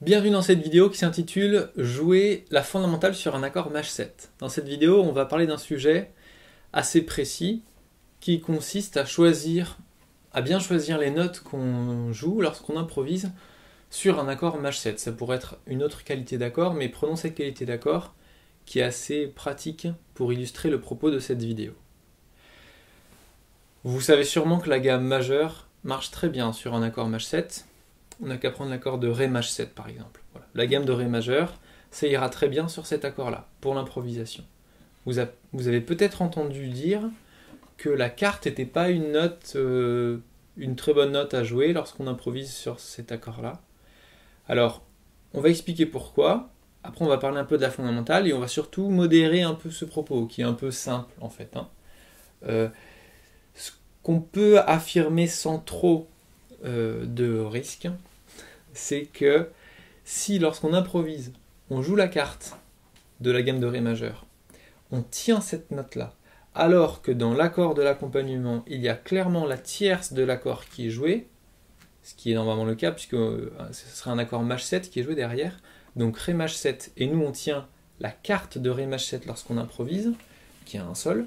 Bienvenue dans cette vidéo qui s'intitule « Jouer la fondamentale sur un accord Maj7 ». Dans cette vidéo, on va parler d'un sujet assez précis qui consiste à bien choisir les notes qu'on joue lorsqu'on improvise sur un accord Maj7. Ça pourrait être une autre qualité d'accord, mais prenons cette qualité d'accord qui est assez pratique pour illustrer le propos de cette vidéo. Vous savez sûrement que la gamme majeure marche très bien sur un accord Maj7. On n'a qu'à prendre l'accord de Ré Maj7 par exemple. Voilà. La gamme de Ré majeur, ça ira très bien sur cet accord-là, pour l'improvisation. Vous avez peut-être entendu dire que la carte n'était pas une note, une très bonne note à jouer lorsqu'on improvise sur cet accord-là. Alors, on va expliquer pourquoi. Après, on va parler un peu de la fondamentale et on va surtout modérer un peu ce propos, qui est un peu simple en fait. Ce qu'on peut affirmer sans trop de risque, c'est que si lorsqu'on improvise, on joue la carte de la gamme de Ré majeur, on tient cette note-là, alors que dans l'accord de l'accompagnement, il y a clairement la tierce de l'accord qui est jouée, ce qui est normalement le cas, puisque ce serait un accord Maj7 qui est joué derrière, donc Ré Maj7, et nous on tient la carte de Ré Maj7 lorsqu'on improvise, qui a un sol.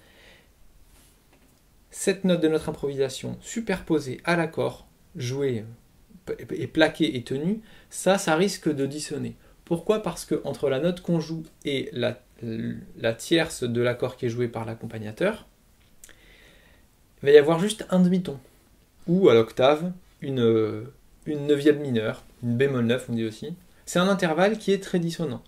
Cette note de notre improvisation superposée à l'accord, jouée et plaquée et tenue, ça risque de dissonner. Pourquoi? Parce que entre la note qu'on joue et la tierce de l'accord qui est joué par l'accompagnateur, il va y avoir juste un demi-ton, ou à l'octave, une neuvième mineure, une bémol 9 on dit aussi. C'est un intervalle qui est très dissonant.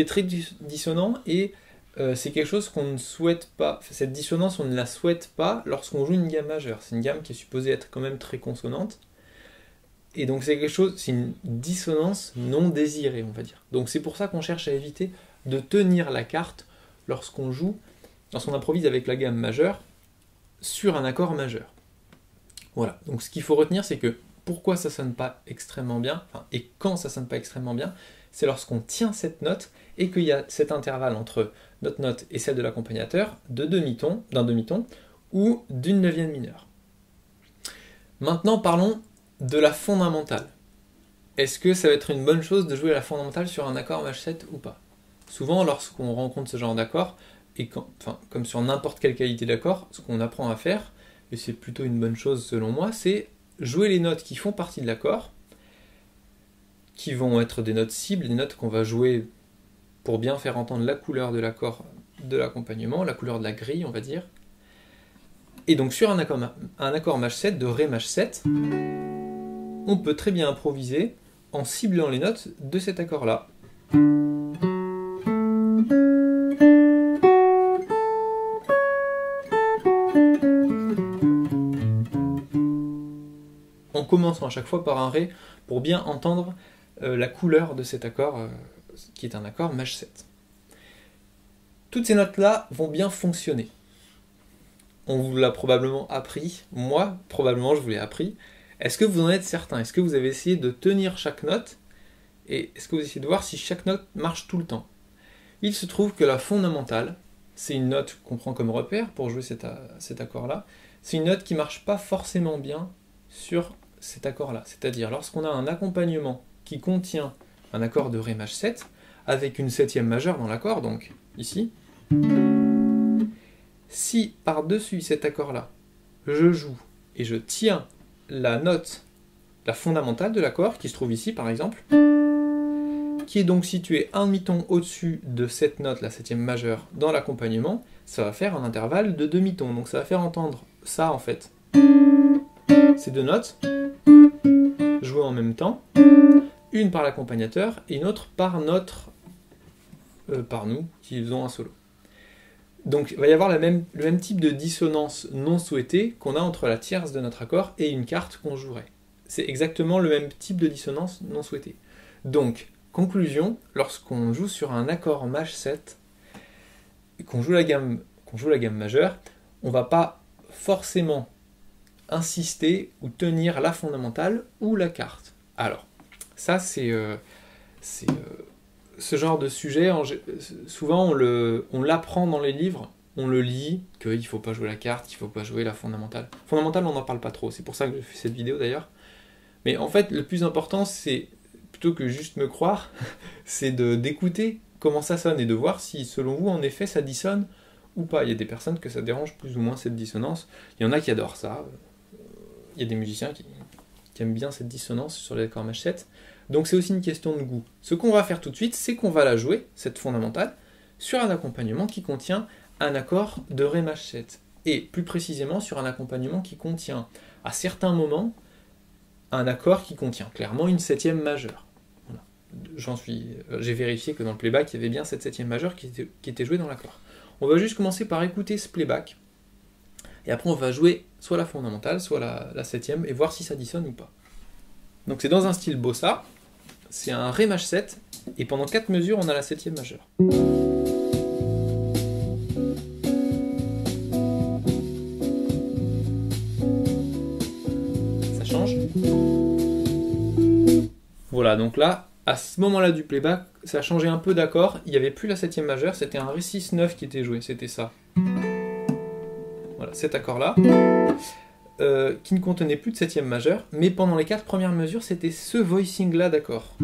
Et c'est quelque chose qu'on ne souhaite pas. Cette dissonance, on ne la souhaite pas lorsqu'on joue une gamme majeure. C'est une gamme qui est supposée être quand même très consonante. Et donc c'est une dissonance non désirée, on va dire. Donc c'est pour ça qu'on cherche à éviter de tenir la carte lorsqu'on improvise avec la gamme majeure sur un accord majeur. Voilà. Donc ce qu'il faut retenir, c'est que pourquoi ça sonne pas extrêmement bien, et quand ça sonne pas extrêmement bien, c'est lorsqu'on tient cette note et qu'il y a cet intervalle entre notre note et celle de l'accompagnateur d'un demi-ton ou d'une neuvième mineure. Maintenant parlons de la fondamentale. Est-ce que ça va être une bonne chose de jouer la fondamentale sur un accord Maj7 ou pas? Souvent lorsqu'on rencontre ce genre d'accord, et comme sur n'importe quelle qualité d'accord, ce qu'on apprend à faire, et c'est plutôt une bonne chose selon moi, c'est jouer les notes qui font partie de l'accord, qui vont être des notes cibles, des notes qu'on va jouer pour bien faire entendre la couleur de l'accord de l'accompagnement, la couleur de la grille, on va dire. Et donc sur un accord Maj7, de Ré Maj7, on peut très bien improviser en ciblant les notes de cet accord-là. En commençant à chaque fois par un Ré pour bien entendre la couleur de cet accord qui est un accord Maj7. Toutes ces notes-là vont bien fonctionner. On vous l'a probablement appris, moi probablement je vous l'ai appris. Est-ce que vous en êtes certain? Est-ce que vous avez essayé de tenir chaque note? Et est-ce que vous essayez de voir si chaque note marche tout le temps? Il se trouve que la fondamentale, c'est une note qu'on prend comme repère pour jouer cet accord-là. C'est une note qui ne marche pas forcément bien sur cet accord-là. C'est-à-dire lorsqu'on a un accompagnement qui contient un accord de Ré Maj7 avec une septième majeure dans l'accord, donc ici, si par-dessus cet accord-là, je joue et je tiens la note, la fondamentale de l'accord, qui se trouve ici par exemple, qui est donc située un demi-ton au-dessus de cette note, la septième majeure, dans l'accompagnement, ça va faire un intervalle de demi-ton. Donc ça va faire entendre ça en fait. Ces deux notes, jouées en même temps, une par l'accompagnateur et une autre par nous, qui faisons un solo. Donc il va y avoir le même type de dissonance non souhaitée qu'on a entre la tierce de notre accord et une carte qu'on jouerait. C'est exactement le même type de dissonance non souhaitée. Donc, conclusion, lorsqu'on joue sur un accord Maj7, et qu'on joue la gamme majeure, on ne va pas forcément insister ou tenir la fondamentale ou la carte. Alors, ça c'est ce genre de sujet, souvent on l'apprend dans les livres, on le lit, qu'il ne faut pas jouer la carte, qu'il ne faut pas jouer la fondamentale. Fondamentale, on n'en parle pas trop, c'est pour ça que je fais cette vidéo d'ailleurs. Mais en fait, le plus important, c'est plutôt que juste me croire, c'est d'écouter comment ça sonne et de voir si, selon vous, en effet, ça dissonne ou pas. Il y a des personnes que ça dérange plus ou moins cette dissonance. Il y en a qui adorent ça. Il y a des musiciens qui aiment bien cette dissonance sur les accords Mach7. Donc c'est aussi une question de goût. Ce qu'on va faire tout de suite, c'est qu'on va la jouer, cette fondamentale, sur un accompagnement qui contient un accord de Ré Mach7. Et plus précisément sur un accompagnement qui contient, à certains moments, un accord qui contient clairement une septième majeure. Voilà. J'ai vérifié que dans le playback, il y avait bien cette septième majeure qui était jouée dans l'accord. On va juste commencer par écouter ce playback, et après on va jouer soit la fondamentale, soit la septième, et voir si ça dissonne ou pas. Donc c'est dans un style bossa, c'est un Ré Mach7, et pendant 4 mesures, on a la septième majeure. Ça change. Voilà, donc là, à ce moment-là du playback, ça a changé un peu d'accord, il n'y avait plus la septième majeure, c'était un Ré 6-9 qui était joué, c'était ça. Voilà, cet accord-là. Qui ne contenait plus de septième majeure, mais pendant les 4 premières mesures, c'était ce voicing-là d'accord.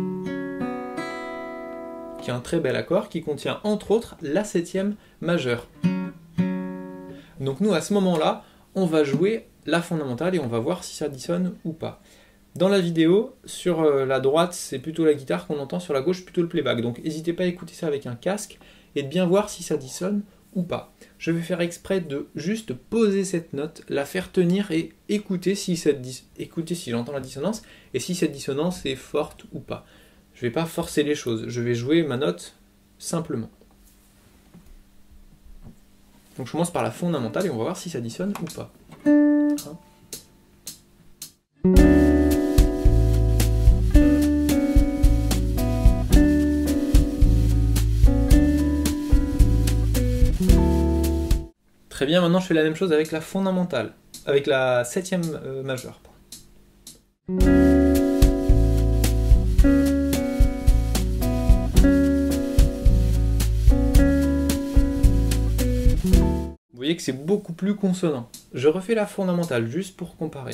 Qui est un très bel accord, qui contient entre autres la septième majeure. Donc nous, à ce moment-là, on va jouer la fondamentale et on va voir si ça dissonne ou pas. Dans la vidéo, sur la droite, c'est plutôt la guitare qu'on entend, sur la gauche, plutôt le playback. Donc n'hésitez pas à écouter ça avec un casque et de bien voir si ça dissonne ou pas. Je vais faire exprès de juste poser cette note, la faire tenir et écouter si j'entends la dissonance et si cette dissonance est forte ou pas. Je ne vais pas forcer les choses, je vais jouer ma note simplement. Donc je commence par la fondamentale et on va voir si ça dissonne ou pas. Très bien, maintenant je fais la même chose avec la fondamentale, avec la septième majeure. Vous voyez que c'est beaucoup plus consonant. Je refais la fondamentale juste pour comparer.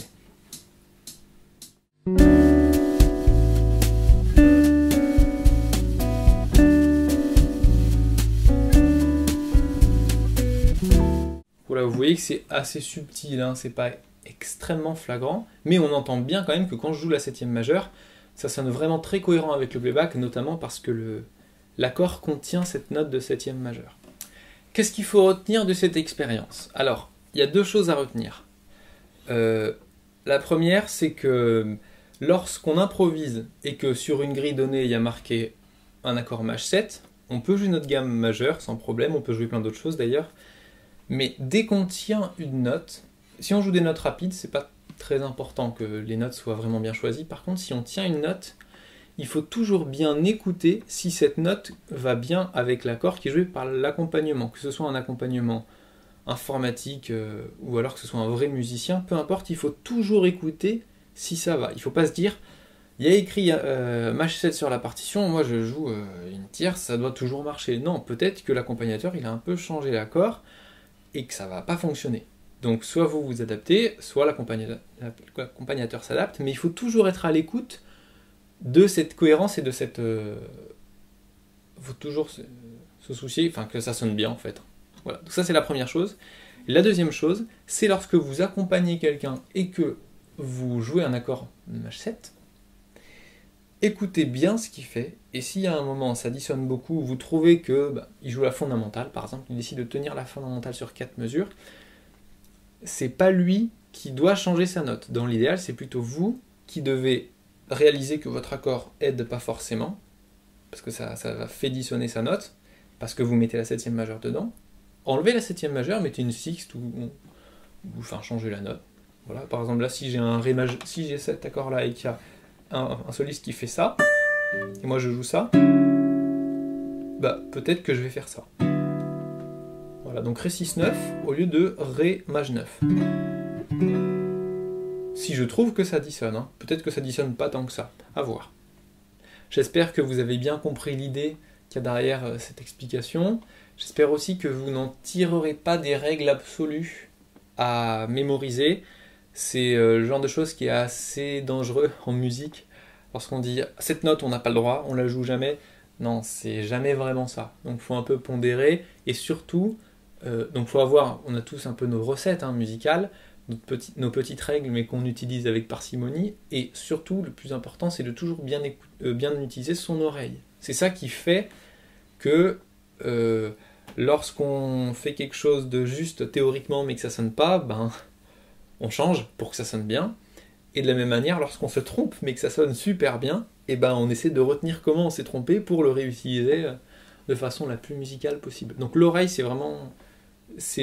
Voilà, vous voyez que c'est assez subtil, hein, c'est pas extrêmement flagrant, mais on entend bien quand même que quand je joue la septième majeure, ça sonne vraiment très cohérent avec le playback, notamment parce que l'accord contient cette note de septième majeure. Qu'est-ce qu'il faut retenir de cette expérience? Alors, il y a 2 choses à retenir. La première, c'est que lorsqu'on improvise et que sur une grille donnée, il y a marqué un accord Mach7, on peut jouer notre gamme majeure sans problème, on peut jouer plein d'autres choses d'ailleurs, mais dès qu'on tient une note, si on joue des notes rapides, c'est pas très important que les notes soient vraiment bien choisies. Par contre, si on tient une note, il faut toujours bien écouter si cette note va bien avec l'accord qui est joué par l'accompagnement, que ce soit un accompagnement informatique ou alors que ce soit un vrai musicien, peu importe, il faut toujours écouter si ça va. Il ne faut pas se dire, il y a écrit Mach7 sur la partition, moi je joue une tierce, ça doit toujours marcher. Non, peut-être que l'accompagnateur il a un peu changé l'accord et que ça ne va pas fonctionner. Donc soit vous vous adaptez, soit l'accompagnateur s'adapte, mais il faut toujours être à l'écoute de cette cohérence et de cette... faut toujours se soucier, enfin que ça sonne bien en fait. Voilà, donc ça c'est la première chose. Et la deuxième chose, c'est lorsque vous accompagnez quelqu'un et que vous jouez un accord Mach7, écoutez bien ce qu'il fait, et s'il y a un moment ça dissonne beaucoup, vous trouvez que il joue la fondamentale, par exemple, il décide de tenir la fondamentale sur 4 mesures, c'est pas lui qui doit changer sa note. Dans l'idéal, c'est plutôt vous qui devez réaliser que votre accord aide pas forcément, parce que ça fait dissonner sa note, parce que vous mettez la septième majeure dedans. Enlevez la septième majeure, mettez une sixte ou enfin changez la note. Voilà, par exemple là, si j'ai un Ré majeur, si j'ai cet accord là et qu'il y a un soliste qui fait ça, et moi je joue ça, peut-être que je vais faire ça. Voilà, donc Ré 6-9 au lieu de Ré Maj 9. Si je trouve que ça dissonne, hein. Peut-être que ça dissonne pas tant que ça, à voir. J'espère que vous avez bien compris l'idée qu'il y a derrière cette explication. J'espère aussi que vous n'en tirerez pas des règles absolues à mémoriser. C'est le genre de choses qui est assez dangereux en musique, lorsqu'on dit cette note on n'a pas le droit, on la joue jamais, non, c'est jamais vraiment ça. Donc il faut un peu pondérer, et surtout, donc faut avoir, on a tous un peu nos recettes musicales, nos petites règles, mais qu'on utilise avec parcimonie, et surtout, le plus important, c'est de toujours bien utiliser son oreille. C'est ça qui fait que lorsqu'on fait quelque chose de juste théoriquement, mais que ça sonne pas, ben, on change pour que ça sonne bien. Et de la même manière, lorsqu'on se trompe, mais que ça sonne super bien, et ben on essaie de retenir comment on s'est trompé pour le réutiliser de façon la plus musicale possible. Donc l'oreille, c'est vraiment... c'est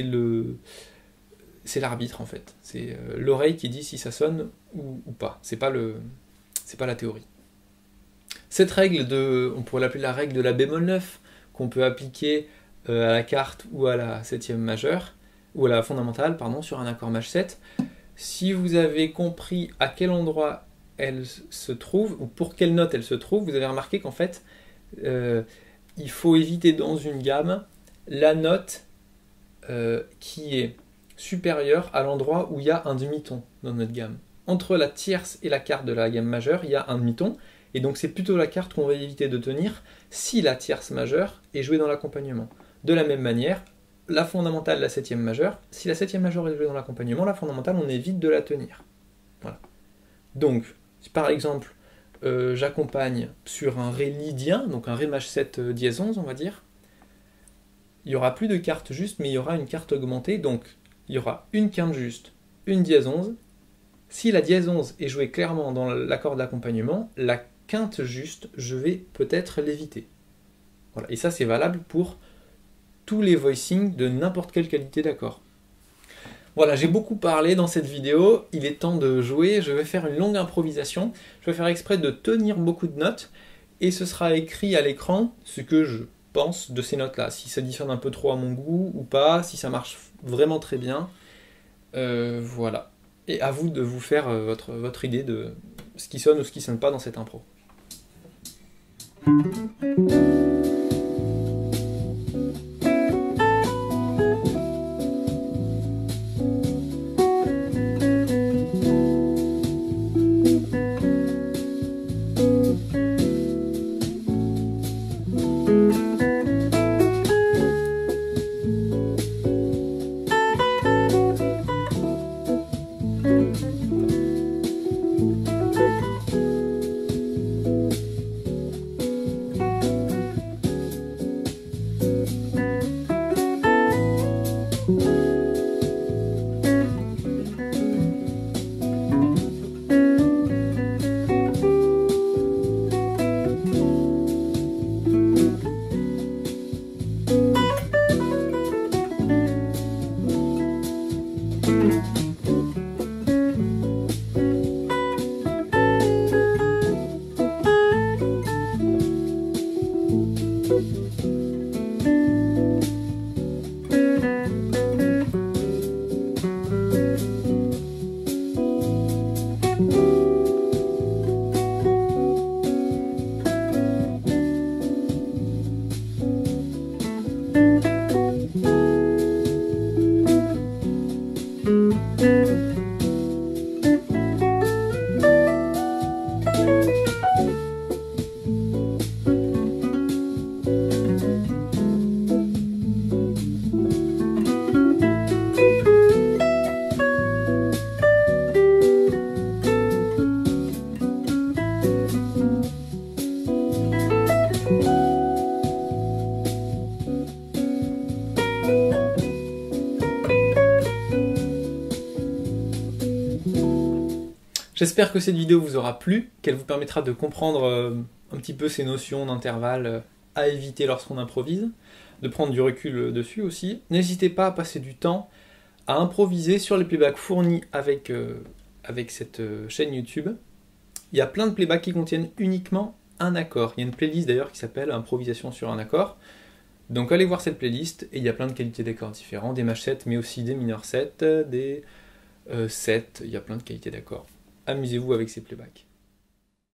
l'arbitre en fait. C'est l'oreille qui dit si ça sonne ou pas. C'est pas la théorie. Cette règle on pourrait l'appeler la règle de la bémol 9, qu'on peut appliquer à la quarte ou à la septième majeure, ou à la fondamentale, pardon, sur un accord maj 7. Si vous avez compris à quel endroit elle se trouve, ou pour quelle note elle se trouve, vous avez remarqué qu'en fait, il faut éviter dans une gamme la note qui est supérieure à l'endroit où il y a un demi-ton dans notre gamme. Entre la tierce et la quarte de la gamme majeure, il y a un demi-ton, et donc c'est plutôt la quarte qu'on va éviter de tenir si la tierce majeure est jouée dans l'accompagnement. De la même manière, la fondamentale, la septième majeure, si la septième majeure est jouée dans l'accompagnement, la fondamentale, on évite de la tenir. Voilà. Donc, si par exemple, j'accompagne sur un ré lydien, donc un ré maj 7 dièse 11, on va dire, il n'y aura plus de quinte juste, mais il y aura une quinte augmentée, donc il y aura une quinte juste, une dièse 11. Si la dièse 11 est jouée clairement dans l'accord d'accompagnement, la quinte juste, je vais peut-être l'éviter. Voilà. Et ça, c'est valable pour tous les voicings de n'importe quelle qualité d'accord. Voilà, j'ai beaucoup parlé dans cette vidéo, il est temps de jouer, je vais faire une longue improvisation, je vais faire exprès de tenir beaucoup de notes, et ce sera écrit à l'écran ce que je pense de ces notes-là, si ça dissonne un peu trop à mon goût ou pas, si ça marche vraiment très bien, voilà. Et à vous de vous faire votre idée de ce qui sonne ou ce qui sonne pas dans cette impro. J'espère que cette vidéo vous aura plu, qu'elle vous permettra de comprendre un petit peu ces notions d'intervalle à éviter lorsqu'on improvise, de prendre du recul dessus aussi. N'hésitez pas à passer du temps à improviser sur les playbacks fournis avec cette chaîne YouTube. Il y a plein de playbacks qui contiennent uniquement un accord. Il y a une playlist d'ailleurs qui s'appelle Improvisation sur un accord. Donc allez voir cette playlist, et il y a plein de qualités d'accords différents, des maj 7, mais aussi des mineur 7, des 7, il y a plein de qualités d'accords. Amusez-vous avec ces playbacks.